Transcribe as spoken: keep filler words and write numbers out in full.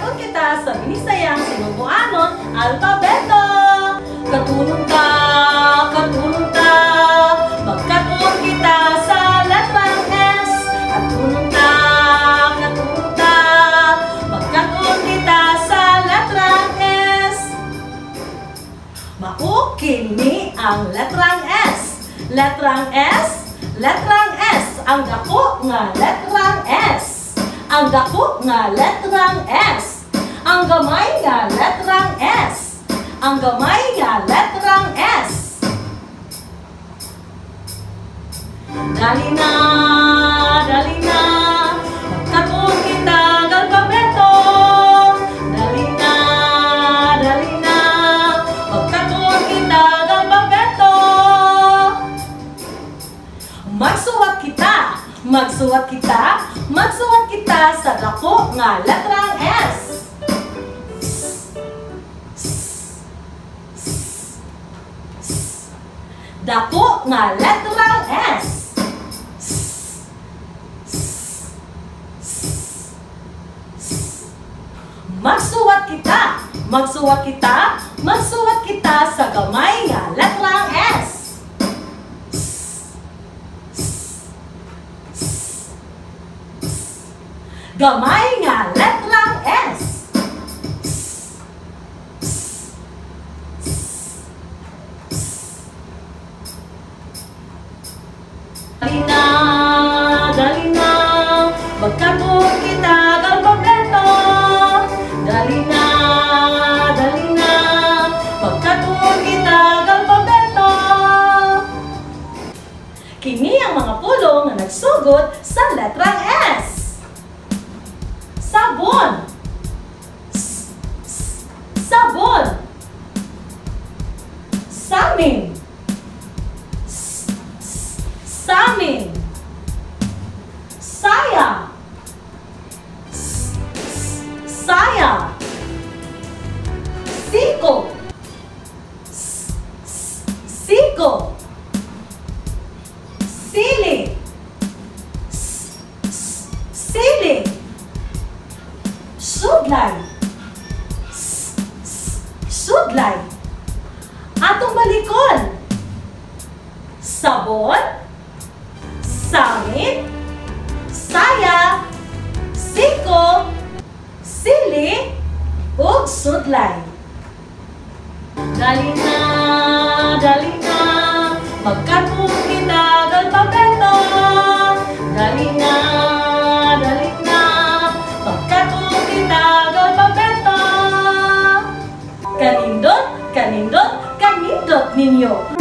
Magkatun kita sa binisayang sinubuanon alpabeto. Katulong ka, katulong ka, magkatun kita sa letrang S. Katulong ka, katulong ka, magkatun kita sa letrang S. Maukini ang letrang S. Letrang S, letrang S, ang dako nga letrang S. Ang dako nga letrang S. Ang gamay nga letrang S. Ang gamay nga letrang S. Dali na, dali na, magkatun kita ng alpabeto. Dali na, dali na, magkatun kita ng alpabeto. Magsuwat kita, magsuwat kita, magsuwat kita sa dako nga letrang S. Dako nga letrang S. Magsuwat kita, magsuwat kita, magsuwat kita sa gamay nga letrang S. Gamay nga letrang S. Dali na, dali na, magkatun kita ng alpabeto. Dali na, dali na, magkatun kita ng alpabeto. Kini ang mga pulong na nagsugod sa letrang S. Sabon. Sabon. Samin. Samin. Saya. Saya. Siko. Siko. Sili. Sili. Sudlay. Sudlay. Atong balikon. Sabon. Samin, saya, siko, sili, ug sudlay. Dali na, dali na, magkatun kita ng alpabeto. Dali na, dali na, magkatun kita ng alpabeto. Kanindot, kanindot, kanindot ninyo.